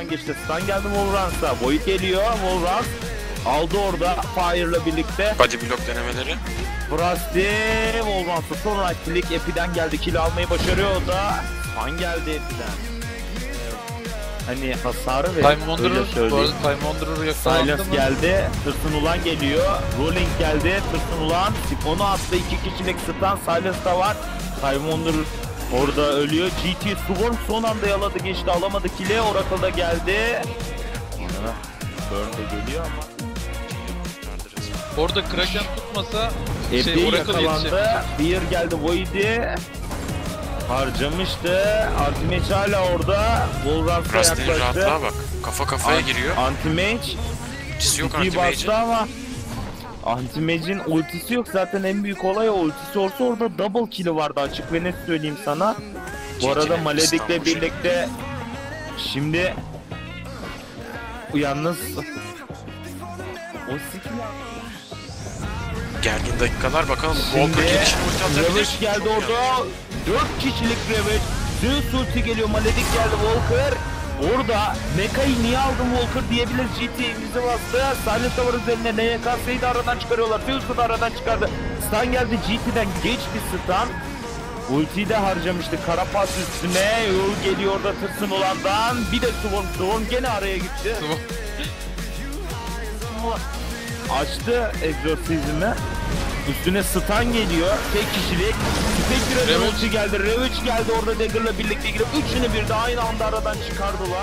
oradan geçti. Stun geldi Wolverans'a. Void geliyor. Wolverans aldı orada Fire'la birlikte. Body block denemeleri. Frosty Wolverans'a sonra kill Epi'den geldi. Kill almayı başarıyor o da. Stun geldi Epi'den. Hani hasarı ve Time Wanderer, bu arada Time Wanderer yakalandı Silas mı? geldi, Tırsın Ulan geliyor, Rolling geldi, Tırsın Ulan, Sifon'u attı, 2 kişilik stun, Silas da var, Time Wanderer orada ölüyor, GT Swarm son anda yaladı geçti, alamadı kill'i, Oracle da geldi. Burn de geliyor ama Orada Kraken tutmasa Epi Oracle yakalandı, Fear geldi, Void'i harcamıştı, Anti-Mage hala orada, Wolverans'a Rust'in yaklaştı. rahatlığa bak. Kafa kafaya giriyor. Anti-Mage Ultisi yok ultiyi Anti-Mage'in. bastı ama Anti-Mage'in ultisi yok, zaten en büyük olay o. Ultisi olsa orada double kill'i vardı, açık ve net söyleyeyim sana. Bu arada Çekilin, Maledic'le İstanbul birlikte şimdi yalnız o skill Gergin dakikalar bakalım. şimdi Walker gelişini ulti atabilir. Ravage geldi orada, 4 kişilik Ravage, Zeus ulti geliyor, Maledic geldi, Walker orada. Meka'yı niye aldım Walker diyebilir, GT elimizi bastı, Silent Tower üzerine NYKS'yi de aradan çıkarıyorlar, Zeus'u da aradan çıkardı, stun geldi GT'den, geç bir stun, ultiyi de harcamıştı, Karapas üstüne, yol geliyor orada Tırsın Ulan'dan, bir de Swarm gene araya gitti. Açtı egzorsizmi. Üstüne stun geliyor. Tek kişilik. Spectre'den ulti geldi. Ravage geldi orada Dagger'la birlikte girip üçünü bir de aynı anda aradan çıkardılar.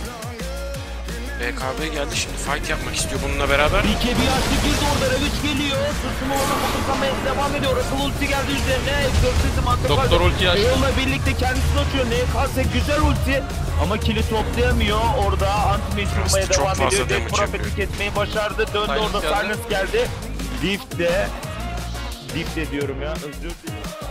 BKB geldi şimdi fight yapmak istiyor bununla beraber. BKB açtı girdi orada. Ravage geliyor. Sırtını ona fokuslamaya devam ediyor. Oracle ulti geldi üzerine. Exorcism attı. Doktor ulti açtı. Eol'la birlikte kendisini açıyor. NKS güzel ulti. Ama kill'i toplayamıyor. Orada Anti-Mage vurmaya Çok devam fazla ediyor. Death damage Prophet'i yapıyor. kesmeyi başardı. Döndü Silence orada geldi. Silence geldi. Dift de diyorum ya, özür dilerim.